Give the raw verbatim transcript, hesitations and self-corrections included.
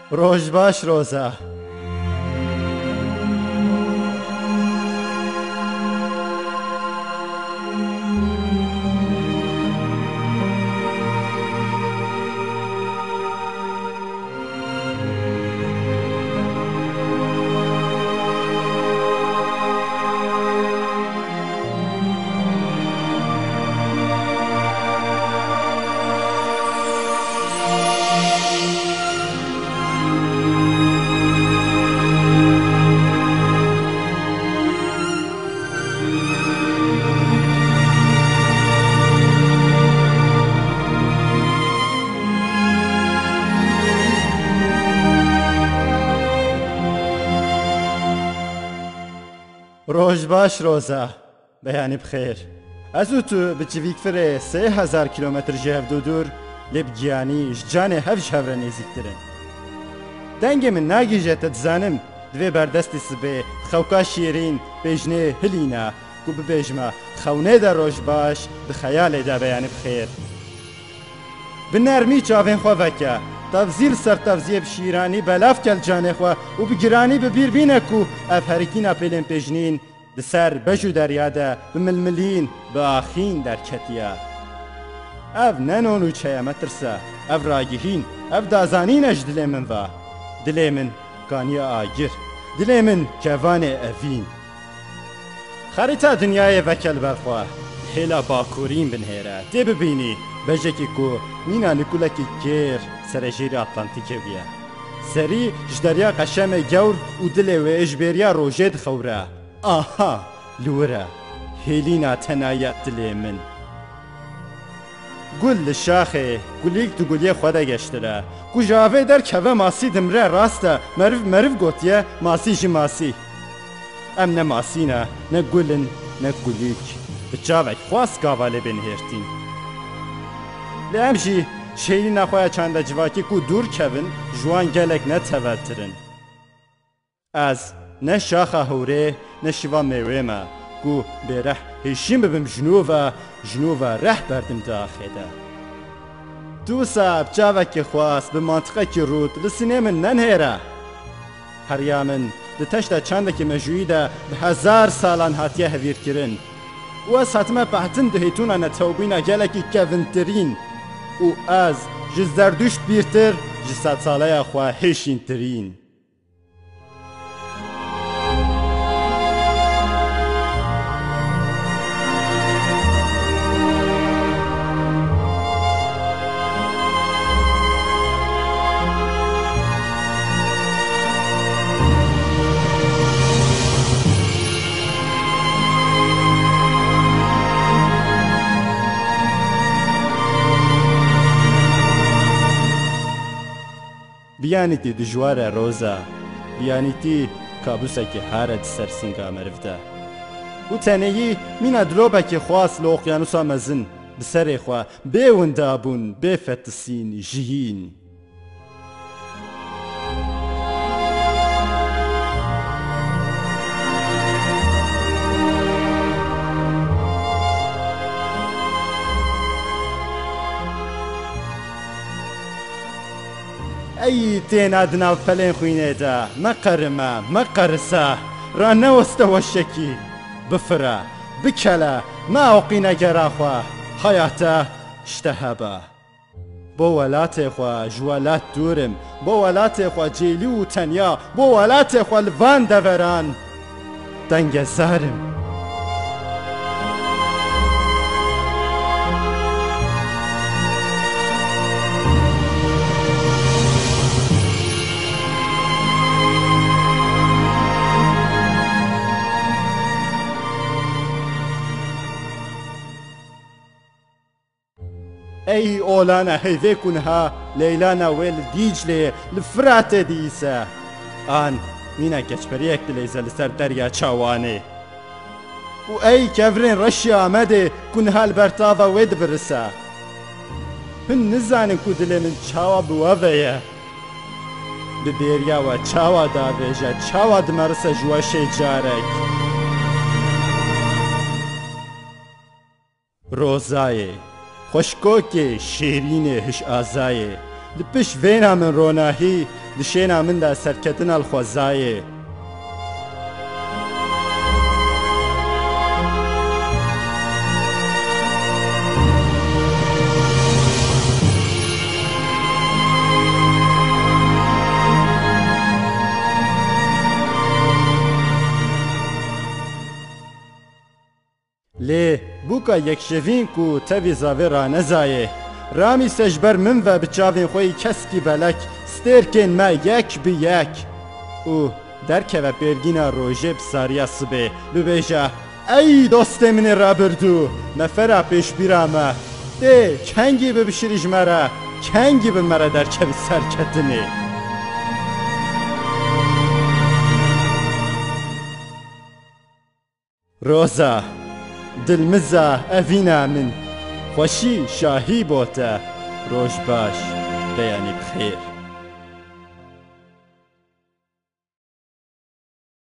روز باش روزا. روز باش روزا. بياني بخير. ازو تو بچویک فره سه هزار کیلومتر جهف دو دور لب گیانی جانه هفش هفره نزیکترن. دنگ من ناگیجه تدزانم دوی بردستی سبه خوکا شیرین بجنه هلینا گو ببیجما خونه در روز باش بخیال دا بیانی بخیر. بنرمی چاوین خواه وکه تفضیل سر تفضیب شیرانی بلاف کل جانه خواه و بگرانی ببیر بینه کو اف هرکینا پیلن پیجنین دسر بجو دریاده بململین باخین در کتیا. اف ننونو چه مترسه اف راگهین اف دازانین اش دل من و دل من کانیا آگر دل من جوان اوین. خریطه دنیای وکل برخواه هلا باکورین بنهیره دی ببینی بجکی کو مینا نکولکی گیر سر جیر اتلانتیکه بیه سری جدریا قشم گور و دل و اجبریا روژد خوره. آها لوره هلینا تنایت دل من گل شاخه گلیک تو گلیه خدا گشتره گو جاوه در که ماسی دمره راسته مرف مرف گوتیه ماسی جی ماسی ام نه ماسی نه نه گلن نه گلیک بچاوک خواست گاواله بنهرتین لام جی شیلی نخواه چنده جواکی کو دور کبن جوان گلک نتوترن از نه شاخه هوره نه شوا میوه ما گو بره هشیم ببم جنوبا جنوبا ره بردم داخله دوسا بچاوکی خواست به منطقه کی رود لسینه من ننهره هر یامن ده تشتا چنده که مجوی ده به هزار سالان هاتیه هویر کرن و از حتمه بحتن ده هیتونا نتوبینا گلکی کونترین و از جز دردوش بیرتر جسد ساله خواه هشین ترین. بیانیتی دجوار روزا بیانیتی کابوسا که هارد سرسنگا مرفده و تنهی مینا دلوبا که خواست لوقیانوسا مزن بسر خواه بیوندابون بفتسین جهین. ای تینا دناو پلین خوینه دا مقرمه مقرسه رانه وستوشکی بفره بکله ما اوقینه گره خواه حیاته اشتهبه با ولات خواه جوالات دورم با ولات خواه جیلی و تنیا با ولات خواه لوان دوران دنگ زارم. ای اولانا هیده کنها لیلانا ویل دیجلی لفرات دیسه آن مینا کچپریک دلیزه لسر دریا چاوانه و ای کفرین رشی آمده کنها البرتاوا وید برسه هن نزانن کو دلی من چاوا بوویه ببیریا و چاوا داویجه چاوا دمرسه جوشه جارک روزایه خوشکوک شیرین هش آزایه لپش وینا من روناهی دشینا من دا سرکتن الخوزایه لی بوکا یک شوین کو تاوی زاوی را نزایه رامی سجبر من و بچاوین خوی کسکی بلک سترکن ما یک بی یک او درکه و برگینا روژه بساریا سبه ببیجه ای دوست من را بردو مفرا پیش بیرامه ده کنگی ببشریج مرا کنگی به مرا درکه سرکتنه روزا دلمزا اوینا من خوشی شاهی بوتا روش باش دیانی بخیر